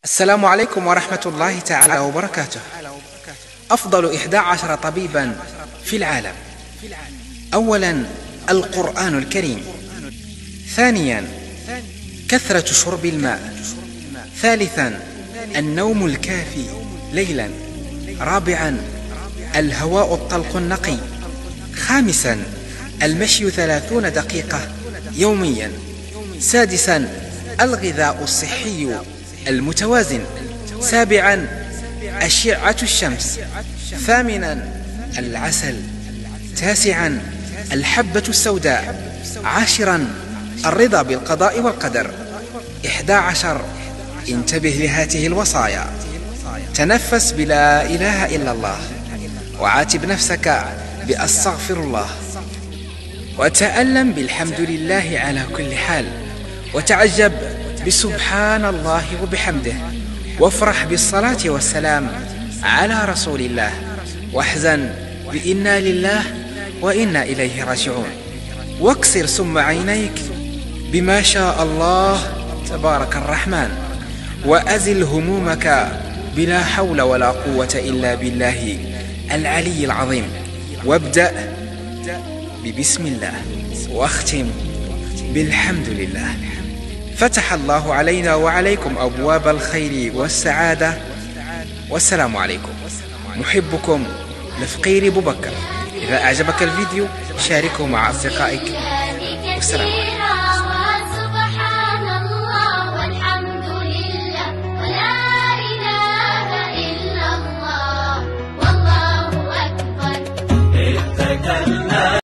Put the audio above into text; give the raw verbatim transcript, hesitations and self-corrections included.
السلام عليكم ورحمة الله تعالى وبركاته. أفضل إحدى عشر طبيبا في العالم: أولا القرآن الكريم، ثانيا كثرة شرب الماء، ثالثا النوم الكافي ليلا، رابعا الهواء الطلق النقي، خامسا المشي ثلاثون دقيقة يوميا، سادسا الغذاء الصحي المتوازن، سابعا أشعة الشمس، ثامنا العسل، تاسعا الحبة السوداء، عاشرا الرضا بالقضاء والقدر، إحدى عشر انتبه لهذه الوصايا: تنفس بلا إله إلا الله، وعاتب نفسك بأستغفر الله، وتألم بالحمد لله على كل حال، وتعجب بسبحان الله وبحمده، وافرح بالصلاة والسلام على رسول الله، واحزن بإنا لله وإنا إليه راجعون، واكسر سم عينيك بما شاء الله تبارك الرحمن، وأزل همومك بلا حول ولا قوة إلا بالله العلي العظيم، وابدأ ببسم الله، واختم بالحمد لله. فتح الله علينا وعليكم أبواب الخير والسعادة، والسلام عليكم. محبكم لفقير بو بكر. إذا أعجبك الفيديو شاركه مع أصدقائك، والسلام عليكم.